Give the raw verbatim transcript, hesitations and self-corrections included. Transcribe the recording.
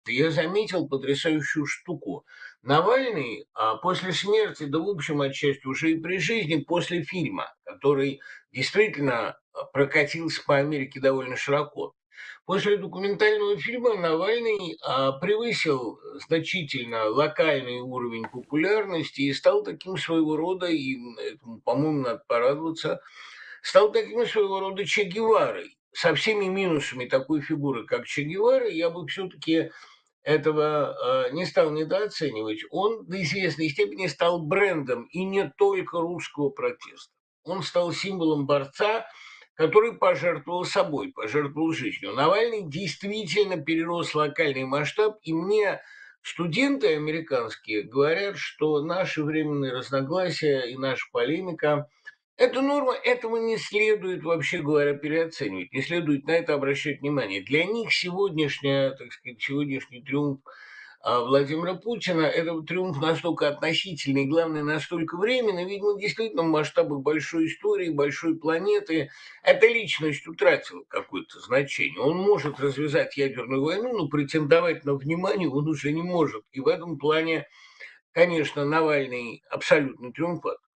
Я заметил потрясающую штуку. Навальный, а, после смерти, да, в общем, отчасти уже и при жизни, после фильма, который действительно, а, прокатился по Америке довольно широко. После документального фильма Навальный, а, превысил значительно локальный уровень популярности и стал таким своего рода, и м, этому, по-моему, надо порадоваться, стал таким своего рода Че Геварой. Со всеми минусами такой фигуры, как Че Гевара, я бы все-таки этого, э, не стал недооценивать. Он до известной степени стал брендом, и не только русского протеста. Он стал символом борца, который пожертвовал собой, пожертвовал жизнью. Навальный действительно перерос локальный масштаб, и мне студенты американские говорят, что наши временные разногласия и наша полемика — это норма, этого не следует, вообще говоря, переоценивать, не следует на это обращать внимание. Для них сегодняшняя, так сказать, сегодняшний триумф, а, Владимира Путина — это триумф настолько относительный, главное, настолько временный. Видимо, действительно, в масштабах большой истории, большой планеты эта личность утратила какое-то значение. Он может развязать ядерную войну, но претендовать на внимание он уже не может. И в этом плане, конечно, Навальный абсолютно триумфатор.